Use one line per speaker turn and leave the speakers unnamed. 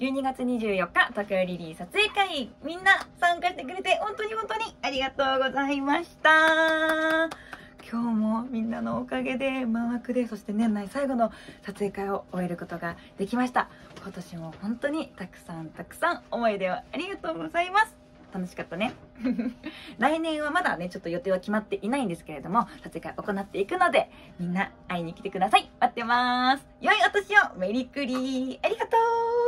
12月24日、東京リリー撮影会、みんな参加してくれて本当にありがとうございました。今日もみんなのおかげで満枠で、そして年内最後の撮影会を終えることができました。今年も本当にたくさん思い出をありがとうございます。楽しかったね。来年はまだね、ちょっと予定は決まっていないんですけれども、撮影会行っていくので、みんな会いに来てください。待ってます。良いお年を。メリクリ。ありがとう。